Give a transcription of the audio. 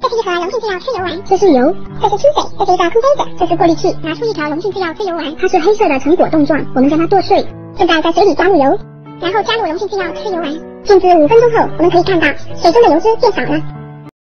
是一盒溶性制药催油丸，这是油，这是出水，这是一个空杯子，这是过滤器，拿出一条溶性制药催油丸，它是黑色的成果冻状，我们将它剁碎，现在在水里加入油，然后加入溶性制药催油丸，静置5分钟后，我们可以看到水中的油脂变少了。